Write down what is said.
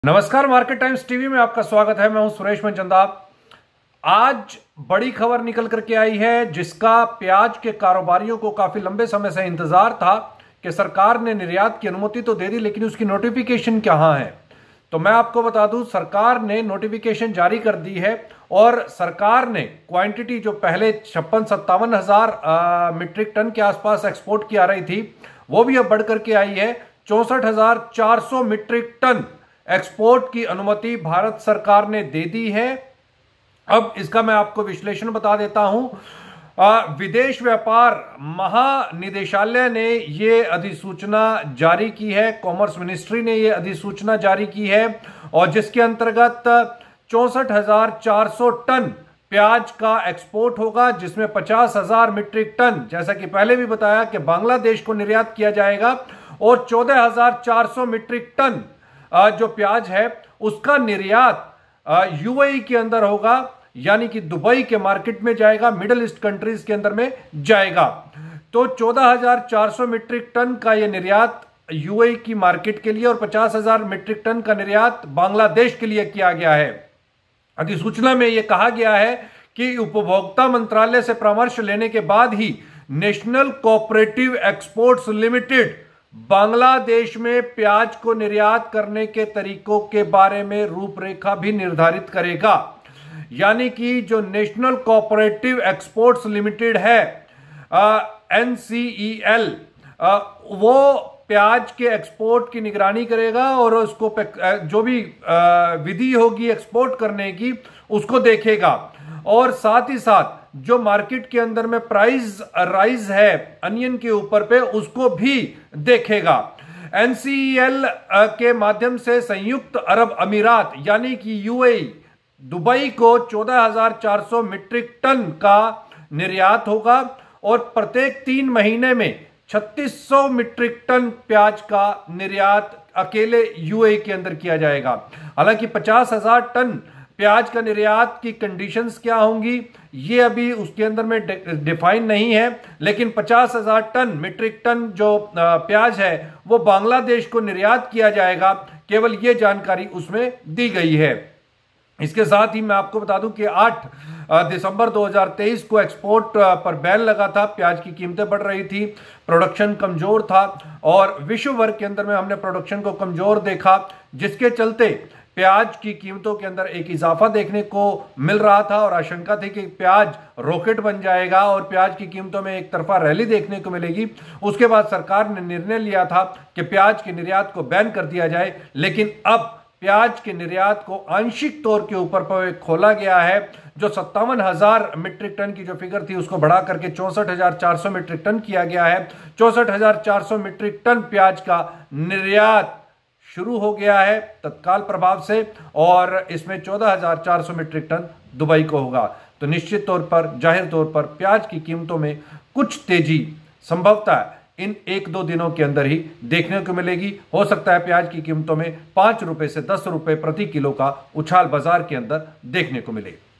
नमस्कार, market times TV में आपका स्वागत है। मैं हूं सुरेश मनचंदा। आज बड़ी खबर निकल करके आई है जिसका प्याज के कारोबारियों को काफी लंबे समय से इंतजार था कि सरकार ने निर्यात की अनुमति तो दे दी, लेकिन उसकी नोटिफिकेशन कहां है। तो मैं आपको बता दूं, सरकार ने नोटिफिकेशन जारी कर दी है और सरकार ने क्वांटिटी जो पहले 56-57 हजार मीट्रिक टन के आसपास एक्सपोर्ट की आ रही थी, वो भी अब बढ़ करके आई है 64,400 मीट्रिक टन एक्सपोर्ट की अनुमति भारत सरकार ने दे दी है। अब इसका मैं आपको विश्लेषण बता देता हूं। विदेश व्यापार महानिदेशालय ने यह अधिसूचना जारी की है, कॉमर्स मिनिस्ट्री ने यह अधिसूचना जारी की है और जिसके अंतर्गत 64,400 टन प्याज का एक्सपोर्ट होगा, जिसमें 50,000 मीट्रिक टन, जैसा कि पहले भी बताया, कि बांग्लादेश को निर्यात किया जाएगा और 14,400 मीट्रिक टन जो प्याज है उसका निर्यात यूएई के अंदर होगा, यानी कि दुबई के मार्केट में जाएगा, मिडिल ईस्ट कंट्रीज के अंदर में जाएगा। तो 14,400 मीट्रिक टन का यह निर्यात यूएई की मार्केट के लिए और 50,000 मीट्रिक टन का निर्यात बांग्लादेश के लिए किया गया है। अधिसूचना में यह कहा गया है कि उपभोक्ता मंत्रालय से परामर्श लेने के बाद ही National Cooperative Exports Limited Bangladesh में प्याज को निर्यात करने के तरीकों के बारे में रूपरेखा भी निर्धारित करेगा। यानी कि जो नेशनल कोऑपरेटिव एक्सपोर्ट्स लिमिटेड है, NCEL, वो प्याज के एक्सपोर्ट की निगरानी करेगा और उसको जो भी विधि होगी एक्सपोर्ट करने की उसको देखेगा और साथ ही साथ जो मार्केट के अंदर में प्राइस राइज है अनियन के ऊपर पे उसको भी देखेगा। NCEL के माध्यम से संयुक्त अरब अमीरात यानी कि यूएई, दुबई को 14,400 मीट्रिक टन का निर्यात होगा और प्रत्येक 3 महीने में 3,600 मीट्रिक टन प्याज का निर्यात अकेले यूएई के अंदर किया जाएगा। हालांकि 50,000 टन प्याज का निर्यात की कंडीशंस क्या होंगी ये अभी उसके अंदर में डिफाइन नहीं है, लेकिन 50,000 टन मीट्रिक टन जो प्याज है वो बांग्लादेश को निर्यात किया जाएगा, केवल ये जानकारी उसमें दी गई है। इसके साथ ही मैं आपको बता दूं कि 8 दिसंबर 2023 को एक्सपोर्ट पर बैन लगा था। प्याज की कीमतें बढ़ रही थी, प्रोडक्शन कमजोर था और विश्व भर के अंदर में हमने प्रोडक्शन को कमजोर देखा, जिसके चलते प्याज की कीमतों के अंदर एक इजाफा देखने को मिल रहा था और आशंका थी कि प्याज रॉकेट बन जाएगा और प्याज की कीमतों में एक तरफा रैली देखने को मिलेगी। उसके बाद सरकार ने निर्णय लिया था कि प्याज के निर्यात को बैन कर दिया जाए, लेकिन अब प्याज के निर्यात को आंशिक तौर के ऊपर पर खोला गया है। जो 57,000 मीट्रिक टन की जो फिगर थी उसको बढ़ा करके 64,400 मीट्रिक टन किया गया है। 64,400 मीट्रिक टन प्याज का निर्यात शुरू हो गया है तत्काल प्रभाव से और इसमें 14,400 मीट्रिक टन दुबई को होगा। तो निश्चित तौर पर, जाहिर तौर पर प्याज की कीमतों में कुछ तेजी संभवतः इन 1-2 दिनों के अंदर ही देखने को मिलेगी। हो सकता है प्याज की कीमतों में 5 रुपए से 10 रुपए प्रति किलो का उछाल बाजार के अंदर देखने को मिले।